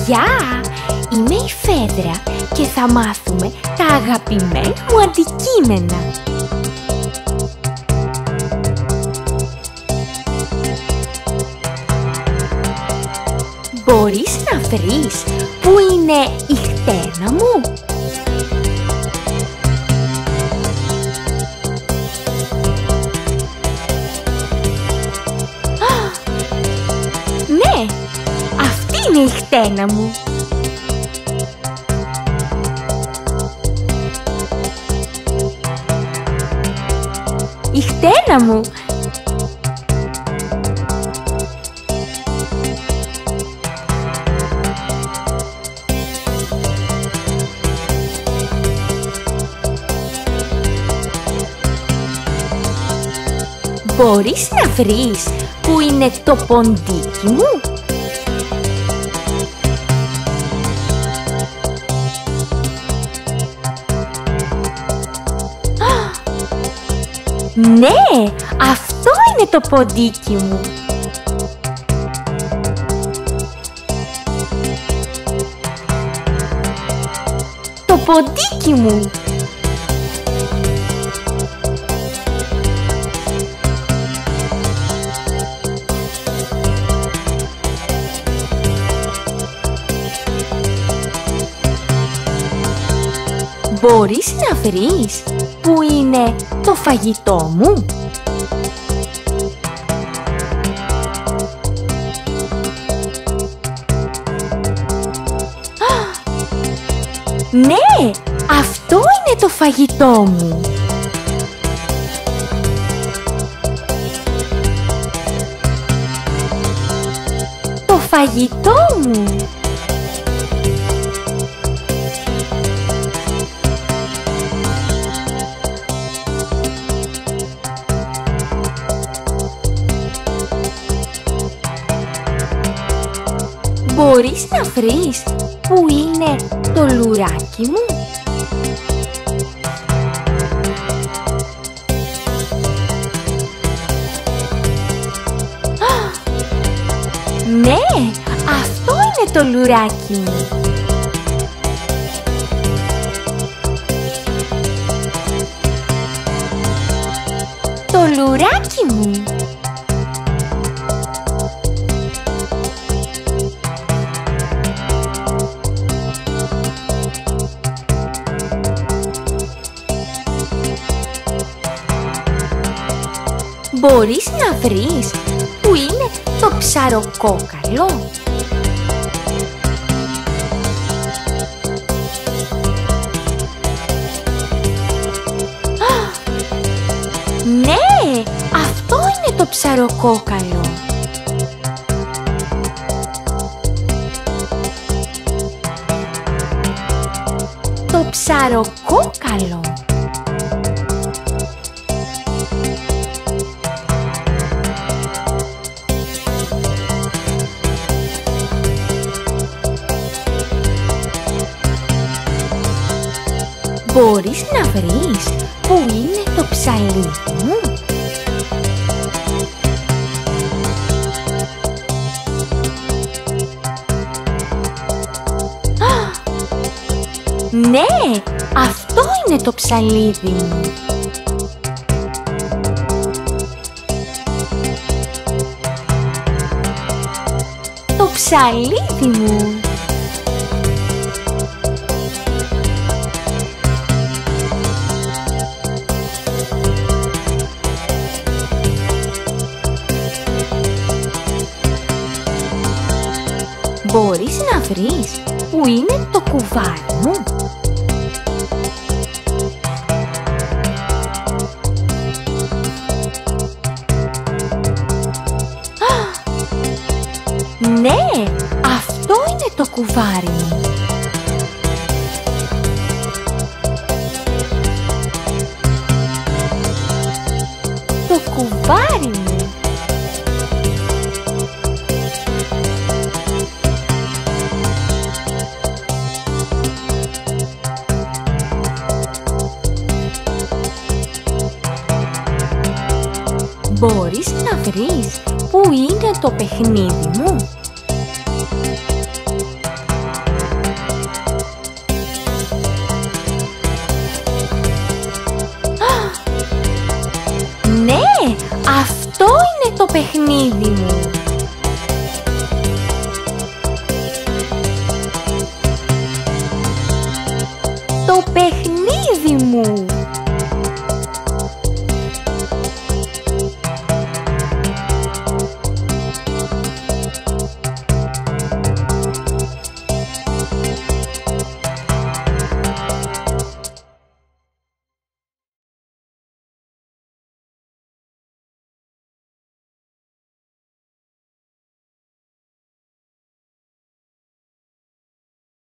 Γεια! Είμαι η Φέδρα και θα μάθουμε τα αγαπημένα μου αντικείμενα. Μπορείς να βρεις πού είναι η χτένα μου? Ναι, αυτή είναι η χτένα μου. Η χτένα μου. Μπορείς να βρεις πού είναι το ποντίκι μου? Ναι, αυτό είναι το ποντίκι μου. Το ποντίκι μου. Μπορείς να βρεις πού είναι το φαγητό μου? Ναι, αυτό είναι το φαγητό μου. Το φαγητό μου. Μπορείς να βρεις πού είναι το λουράκι μου? Ναι, αυτό είναι το λουράκι μου. Το λουράκι μου. Μπορείς να βρεις πού είναι το ψαροκόκαλο? Ναι, αυτό είναι το ψαροκόκαλο. Το ψαροκόκαλο. Μπορείς να βρεις πού είναι το ψαλίδι μου? Ναι, αυτό είναι το ψαλίδι μου. Το ψαλίδι μου. Μπορείς να βρεις πού είναι το κουβάρι μου? Ναι, αυτό είναι το κουβάρι μου. Το κουβάρι μου. Μπορείς να βρεις πού είναι το παιχνίδι μου? είναι το παιχνίδι μου?